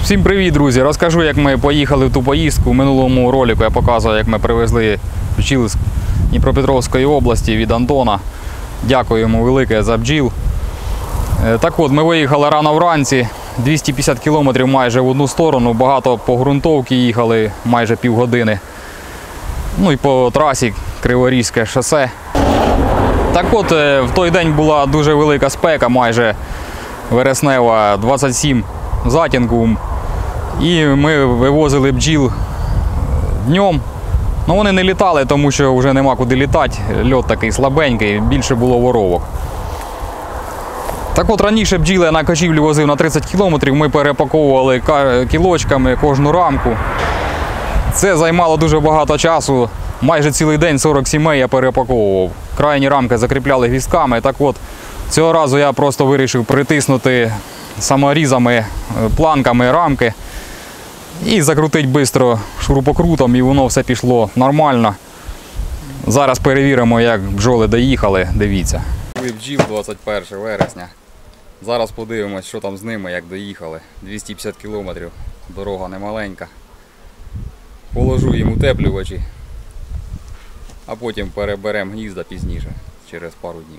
Всім привіт, друзі! Розкажу, як ми поїхали в ту поїздку. У минулому ролику я показував, як ми привезли бджіл з Дніпропетровської області від Антона. Дякую йому велике за бджіл. Так от, ми виїхали рано вранці, 250 кілометрів майже в одну сторону, багато по ґрунтовці їхали, майже півгодини. Ну і по трасі Криворізьке шосе. Так от, в той день була дуже велика спека, майже вереснева, 27 затінку. І ми вивозили бджіл днем. Ну, вони не літали, тому що вже нема куди літати. Льот такий слабенький, більше було воровок. Так от, раніше бджіли я на кочівлю возив на 30 кілометрів, ми перепаковували кілочками кожну рамку. Це займало дуже багато часу, майже цілий день 40 сімей я перепаковував. Крайні рамки закріпляли гвіздками. Так от, цього разу я просто вирішив притиснути саморізами, планками рамки і закрутити швидко шурупокрутом, і воно все пішло нормально. Зараз перевіримо, як бджоли доїхали, дивіться. Бджіл 21 вересня. Зараз подивимось, що там з ними, як доїхали. 250 кілометрів, дорога немаленька. Положу їм утеплювачі, а потім переберемо гнізда пізніше, через пару днів.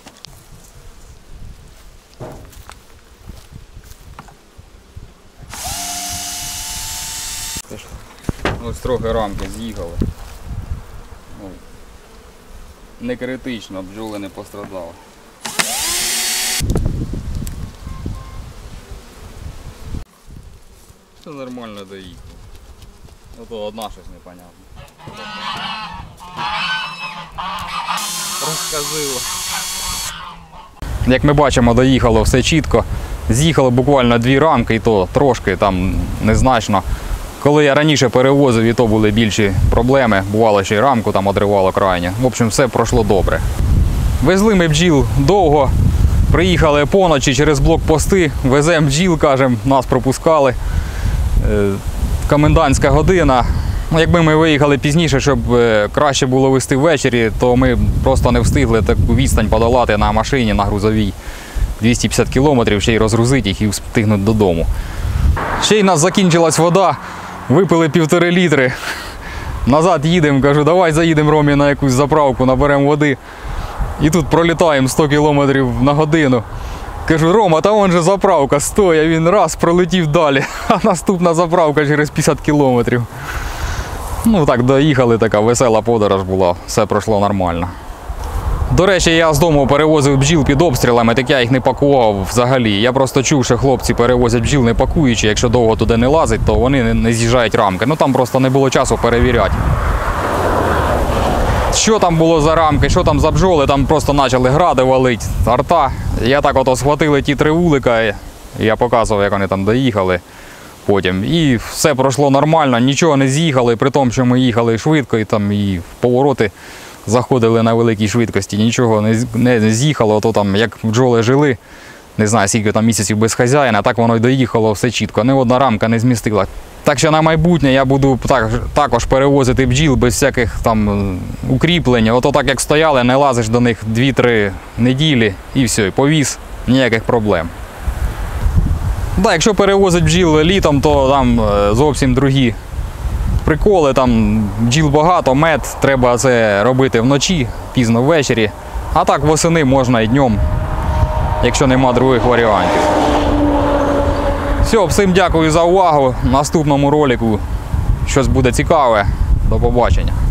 Ось трохи рамки з'їхали. Не критично, бджоли не пострадали. Все нормально доїхало. Ото одна щось непонятне. Розказило. Як ми бачимо, доїхало все чітко. З'їхало буквально 2 рамки, і то трошки, там незначно. Коли я раніше перевозив, і то були більші проблеми. Бувало, ще й рамку там одривало крайнє. В общем, все пройшло добре. Везли ми бджіл довго. Приїхали поночі через блокпости. Веземо бджіл, кажемо, нас пропускали. Комендантська година. Якби ми виїхали пізніше, щоб краще було везти ввечері, то ми просто не встигли таку відстань подолати на машині, на грузовій. 250 кілометрів, ще й розгрузити їх і встигнути додому. Ще й у нас закінчилась вода. Випили 1,5 літри. Назад їдемо, кажу, давай заїдемо, Ромі, на якусь заправку, наберемо води. І тут пролітаємо 100 км на годину. Кажу, Рома, та вон же заправка, стой, а він раз пролетів далі. А наступна заправка через 50 км. Ну так, доїхали, така весела подорож була, все пройшло нормально. До речі, я з дому перевозив бджіл під обстрілами, так я їх не пакував взагалі. Я просто чув, що хлопці перевозять бджіл не пакуючи, якщо довго туди не лазить, то вони не з'їжджають рамки. Ну там просто не було часу перевіряти. Що там було за рамки, що там за бджоли, там просто почали гради валити, арта. Я так ото схватили ті 3 вулика, я показував, як вони там доїхали потім. І все пройшло нормально, нічого не з'їхали, при тому, що ми їхали швидко і в повороти заходили на великій швидкості, нічого не з'їхало, то там як бджоли жили, не знаю, скільки там місяців без хазяїна, так воно й доїхало все чітко, ні одна рамка не змістила. Так що на майбутнє я буду також перевозити бджіл без всяких там укріплень. Ото так як стояли, не лазиш до них 2-3 неділі і все, і повіз, ніяких проблем. Так, якщо перевозить бджіл літом, то там зовсім другі приколи, там бджіл багато, мед, треба це робити вночі, пізно ввечері. А так восени можна і днем, якщо нема других варіантів. Все, всім дякую за увагу. В наступному ролику щось буде цікаве. До побачення.